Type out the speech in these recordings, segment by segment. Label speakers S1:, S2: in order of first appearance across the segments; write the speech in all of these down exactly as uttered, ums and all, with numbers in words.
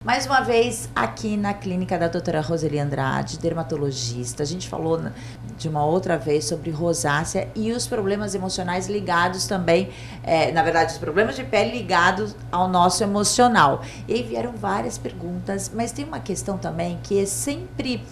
S1: Mais uma vez, aqui na clínica da doutora Roseli Andrade, dermatologista. A gente falou de uma outra vez sobre rosácea e os problemas emocionais ligados também, é, na verdade, os problemas de pele ligados ao nosso emocional. E aí vieram várias perguntas, mas tem uma questão também que é sempre...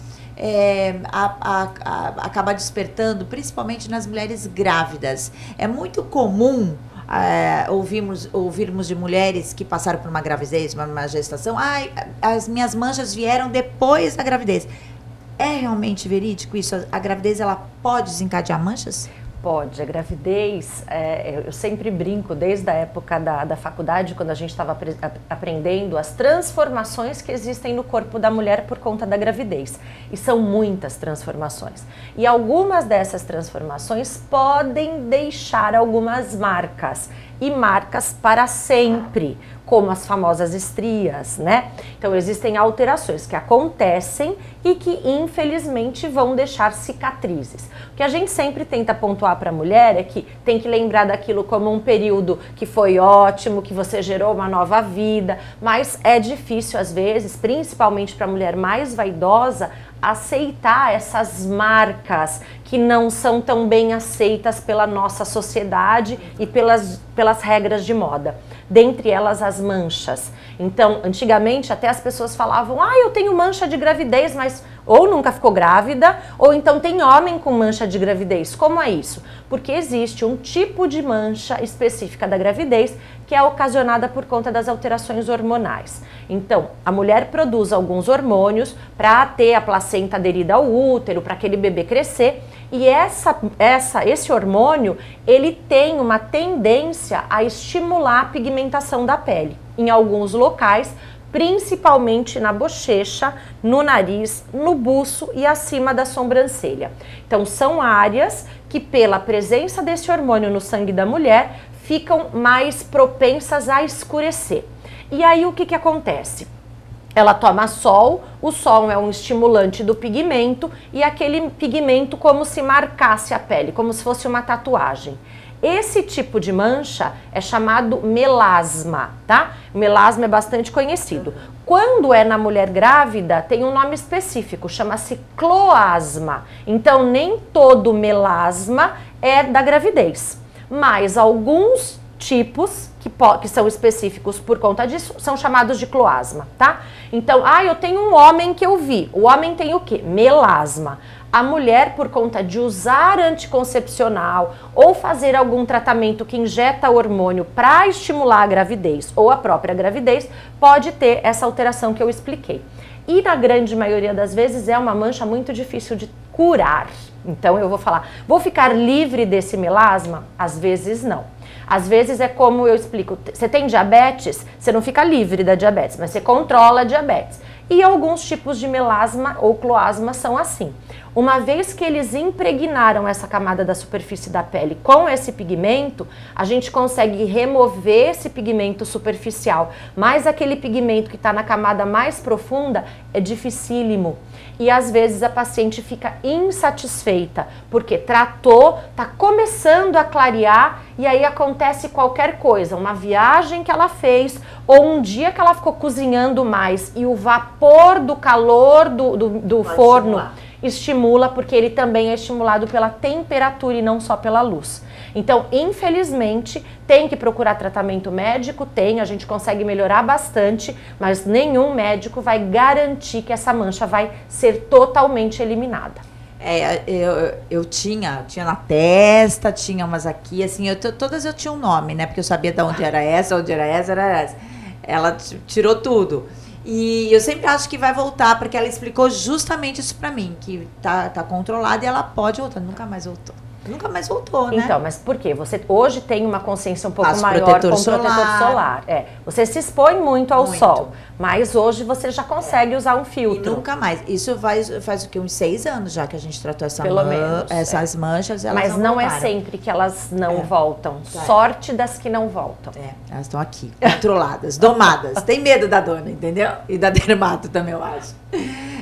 S1: É, a, a, a, acaba despertando, principalmente nas mulheres grávidas. É muito comum é, ouvirmos, ouvirmos de mulheres que passaram por uma gravidez, uma, uma gestação. Ai, as minhas manchas vieram depois da gravidez. É realmente verídico isso? A, a gravidez, ela pode desencadear manchas?
S2: Pode. A gravidez, é, eu sempre brinco, desde a época da, da faculdade, quando a gente estava aprendendo as transformações que existem no corpo da mulher por conta da gravidez. E são muitas transformações. E algumas dessas transformações podem deixar algumas marcas. E marcas para sempre, como as famosas estrias, né? Então existem alterações que acontecem e que infelizmente vão deixar cicatrizes. O que a gente sempre tenta pontuar para a mulher é que tem que lembrar daquilo como um período que foi ótimo, que você gerou uma nova vida, mas é difícil às vezes, principalmente para a mulher mais vaidosa, aceitar essas marcas que não são tão bem aceitas pela nossa sociedade e pelas, pelas regras de moda. Dentre elas, as manchas. Então, antigamente, até as pessoas falavam, ah, eu tenho mancha de gravidez, mas ou nunca ficou grávida, ou então tem homem com mancha de gravidez. Como é isso? Porque existe um tipo de mancha específica da gravidez que é ocasionada por conta das alterações hormonais. Então, a mulher produz alguns hormônios para ter a placenta aderida ao útero, para aquele bebê crescer, e essa, essa, esse hormônio, ele tem uma tendência a estimular a pigmentação da pele. Em alguns locais, principalmente na bochecha, no nariz, no buço e acima da sobrancelha. Então, são áreas que, pela presença desse hormônio no sangue da mulher, ficam mais propensas a escurecer. E aí, o que que acontece? Ela toma sol, o sol é um estimulante do pigmento e aquele pigmento como se marcasse a pele, como se fosse uma tatuagem. Esse tipo de mancha é chamado melasma, tá? O melasma é bastante conhecido. Quando é na mulher grávida, tem um nome específico, chama-se cloasma. Então, nem todo melasma é da gravidez, mas alguns tipos que, que são específicos por conta disso são chamados de cloasma, tá? Então, ah, eu tenho um homem que eu vi. O homem tem o quê? Melasma. A mulher, por conta de usar anticoncepcional ou fazer algum tratamento que injeta hormônio para estimular a gravidez ou a própria gravidez, pode ter essa alteração que eu expliquei. E na grande maioria das vezes é uma mancha muito difícil de curar. Então eu vou falar, vou ficar livre desse melasma? Às vezes não. Às vezes é como eu explico, você tem diabetes, você não fica livre da diabetes, mas você controla a diabetes. E alguns tipos de melasma ou cloasma são assim. Uma vez que eles impregnaram essa camada da superfície da pele com esse pigmento, a gente consegue remover esse pigmento superficial, mas aquele pigmento que está na camada mais profunda é dificílimo. E às vezes a paciente fica insatisfeita, porque tratou, está começando a clarear e aí acontece qualquer coisa, uma viagem que ela fez ou um dia que ela ficou cozinhando mais e o vapor do calor do, do, do forno estimular. estimula, porque ele também é estimulado pela temperatura e não só pela luz. Então, infelizmente, tem que procurar tratamento médico, tem, a gente consegue melhorar bastante, mas nenhum médico vai garantir que essa mancha vai ser totalmente eliminada.
S1: É, eu, eu tinha, tinha na testa, tinha umas aqui, assim, eu, todas eu tinha um nome, né? Porque eu sabia de onde era essa, onde era essa, era essa. Ela tirou tudo. E eu sempre acho que vai voltar, porque ela explicou justamente isso pra mim, que tá, tá controlada e ela pode voltar. Nunca mais voltou. Nunca mais voltou, né?
S2: Então, mas por quê? Você hoje tem uma consciência um pouco
S1: Faz
S2: maior
S1: protetor
S2: com
S1: solar.
S2: protetor solar. É, você se expõe muito ao
S1: Muito.
S2: sol, mas hoje você já consegue é. usar um filtro.
S1: E nunca mais. Isso faz, faz o quê? Uns seis anos já que a gente tratou essa
S2: Pelo
S1: man
S2: menos,
S1: essas
S2: é.
S1: manchas. Elas
S2: mas
S1: não,
S2: não
S1: voltaram.
S2: é sempre que elas não
S1: É.
S2: voltam.
S1: É.
S2: Sorte das que não voltam.
S1: É, elas estão aqui, controladas, domadas. Tem medo da dona, entendeu? E da dermato também, eu acho.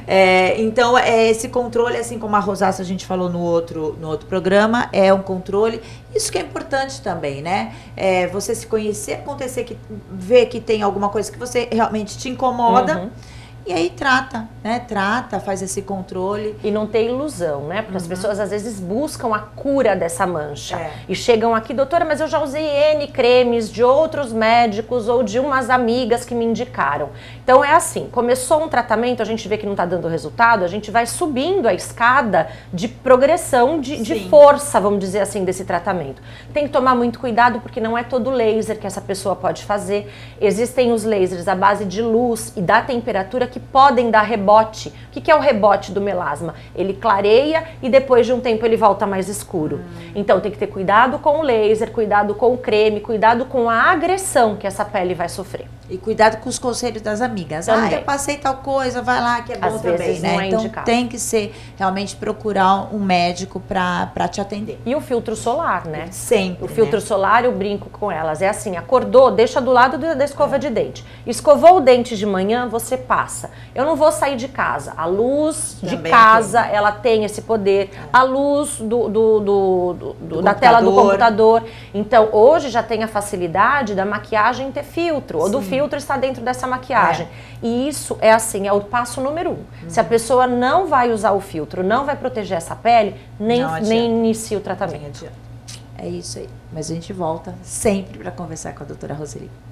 S1: É, então, é, esse controle, assim como a rosácea a gente falou no outro, no outro programa, é um controle. Isso que é importante também, né? É, você se conhecer, acontecer que ver que tem alguma coisa que você realmente te incomoda. Uhum. E aí trata, né? Trata, faz esse controle.
S2: E não ter ilusão, né? Porque uhum. as pessoas às vezes buscam a cura dessa mancha.
S1: É.
S2: E chegam aqui, doutora, mas eu já usei N cremes de outros médicos ou de umas amigas que me indicaram. Então é assim, começou um tratamento, a gente vê que não está dando resultado, a gente vai subindo a escada de progressão, de, de força, vamos dizer assim, desse tratamento. Tem que tomar muito cuidado porque não é todo laser que essa pessoa pode fazer. Existem os lasers à base de luz e da temperatura que podem dar rebote. O que, que é o rebote do melasma? Ele clareia e depois de um tempo ele volta mais escuro. Hum. Então tem que ter cuidado com o laser, cuidado com o creme, cuidado com a agressão que essa pele vai sofrer.
S1: E cuidado com os conselhos das amigas. Também. Ah, eu passei tal coisa, vai lá que é bom
S2: Às
S1: também,
S2: vezes
S1: né?
S2: Não é
S1: então
S2: indicado.
S1: Tem que ser realmente procurar um médico para te atender.
S2: E o filtro solar, né?
S1: Sempre.
S2: O filtro
S1: né?
S2: solar, eu brinco com elas. É assim, acordou, deixa do lado da escova é. de dente. Escovou o dente de manhã, você passa. Eu não vou sair de casa. A luz também de casa, tem. ela tem esse poder. É. A luz do, do, do, do, do da tela do computador. Então, hoje já tem a facilidade da maquiagem ter filtro. Sim. Ou do filtro está dentro dessa maquiagem. É. E isso é assim, é o passo número um. Uhum. Se a pessoa não vai usar o filtro, não vai proteger essa pele, nem, nem inicia o tratamento.
S1: É isso aí. Mas a gente volta sempre para conversar com a doutora Roseli.